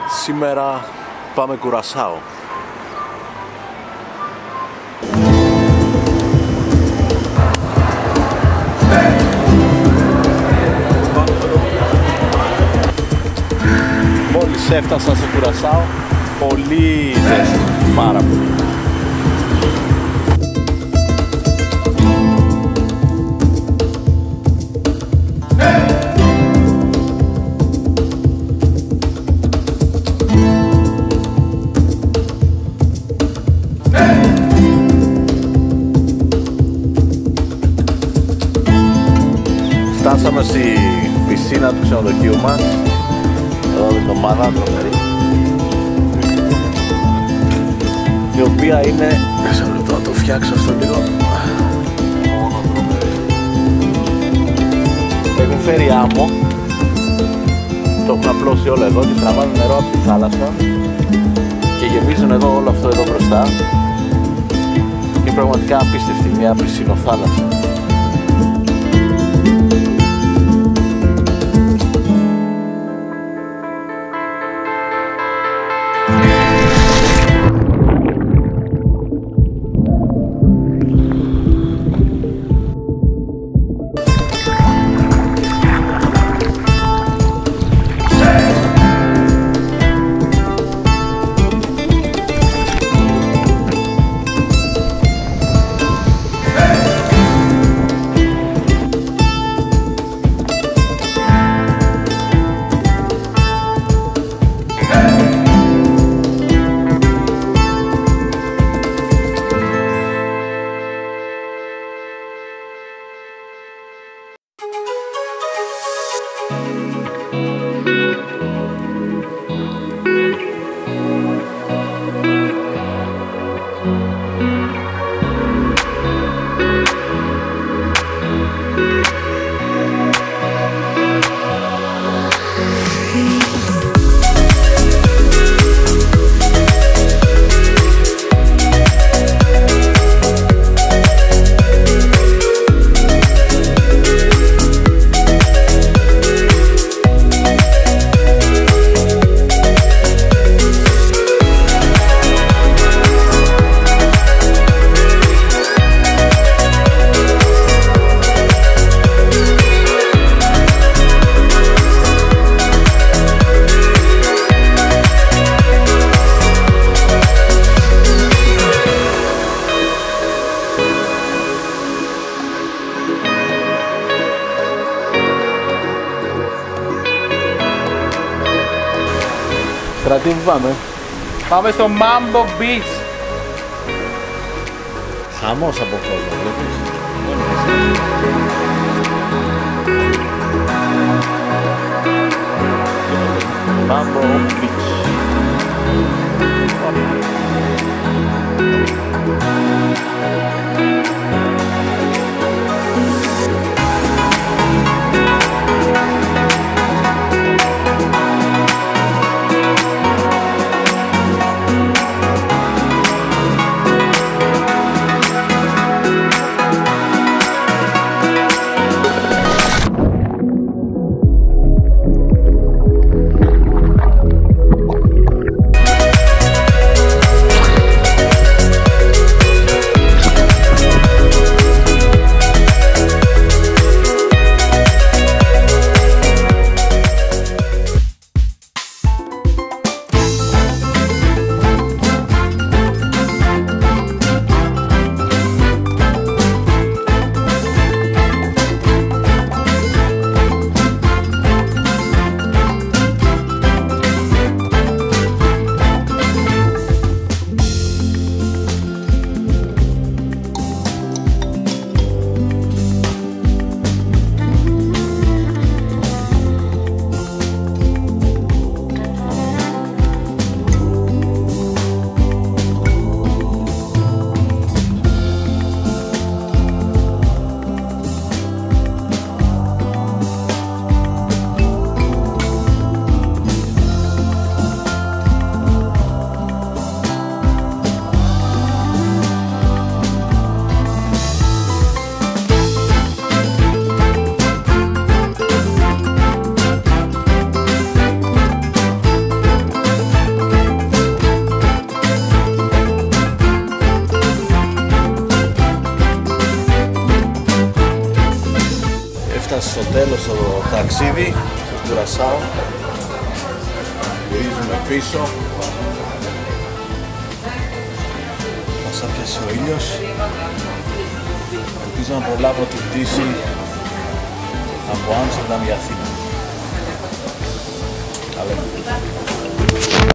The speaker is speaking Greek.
Σήμερα πάμε Κουρασάο. Μόλις έφτασα σε Κουρασάο, πολύ ζέστη, πάρα πολύ. Φτάσαμε στη πισίνα του ξενοδοχείου μας. Εδώ με το μάνα τρομερή, η οποία είναι... Μέσα λεπτό να το φτιάξω αυτό λίγο. Έχουν φέρει άμμο. Το έχουν απλώσει όλο εδώ και τραβάνε νερό από τη θάλασσα και γεμίζουν εδώ όλο αυτό εδώ μπροστά. Είναι πραγματικά απίστευτη μια πισινοθάλασσα. Κρατή, που πάμε? Πάμε στο Mambo Beach. Χαμός από κόσμο, βλέπεις. Mambo Beach. φτάσει στο τέλος το ταξίδι στο Κουρασάο. Γυρίζουμε πίσω. Μας έπιασε ο ήλιος. Ελπίζω να προλάβω την πτήση από Άμστερνταμ για Αθήνα.